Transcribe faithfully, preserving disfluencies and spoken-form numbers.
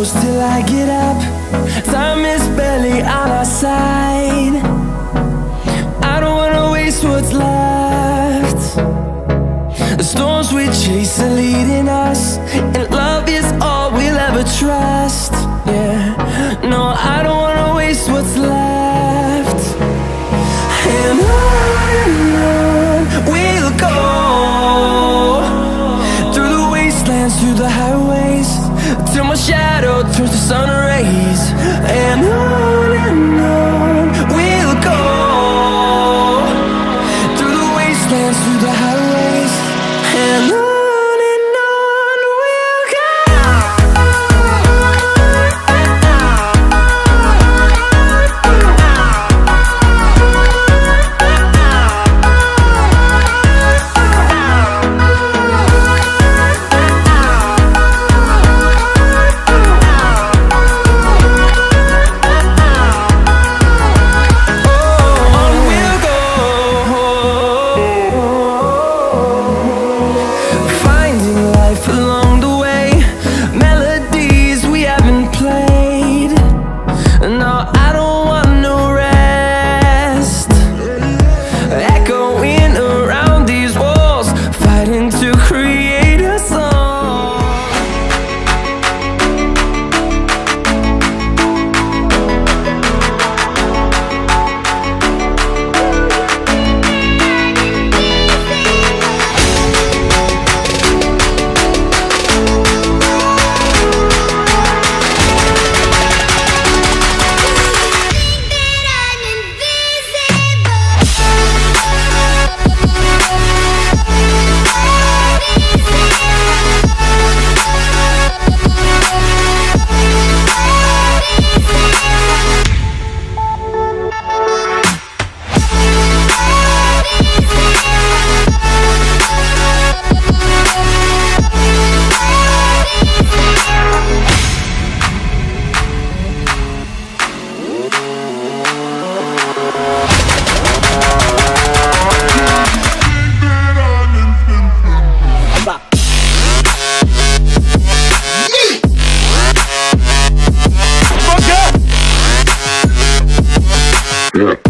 close till I get up. Time is barely on our side. I don't wanna waste what's left. The storms we chase are leading us, and love is all we'll ever trust. Yeah, no, I don't wanna waste what's left. And on and on we'll go, through the wastelands, through the highways, till my shadow turns to sun rays. And on and on we'll go, through the wastelands, through the highways, and on. Yeah.